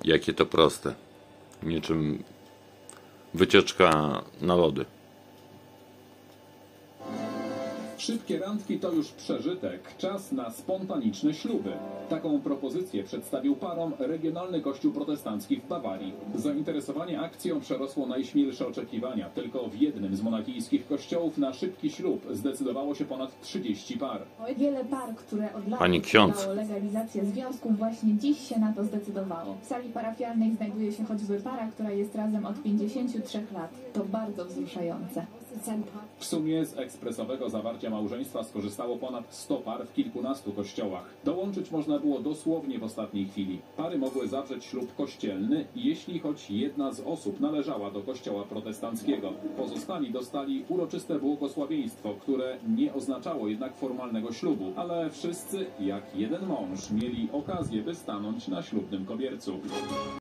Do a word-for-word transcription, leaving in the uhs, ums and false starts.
Jakie to proste. Niczym wycieczka na lody. Szybkie randki to już przeżytek. Czas na spontaniczne śluby. Taką propozycję przedstawił parom Regionalny Kościół Protestancki w Bawarii. Zainteresowanie akcją przerosło najśmielsze oczekiwania. Tylko w jednym z monachijskich kościołów na szybki ślub zdecydowało się ponad trzydzieści par. Wiele par, które od lat Pani ksiądz. wydało legalizację związków, właśnie dziś się na to zdecydowało. W sali parafialnej znajduje się choćby para, która jest razem od pięćdziesięciu trzech lat. To bardzo wzruszające. W sumie z ekspresowego zawarcia małżeństwa skorzystało ponad sto par w kilkunastu kościołach. Dołączyć można było dosłownie w ostatniej chwili. Pary mogły zawrzeć ślub kościelny, jeśli choć jedna z osób należała do kościoła protestanckiego. Pozostali dostali uroczyste błogosławieństwo, które nie oznaczało jednak formalnego ślubu, ale wszyscy, jak jeden mąż, mieli okazję, by stanąć na ślubnym kobiercu.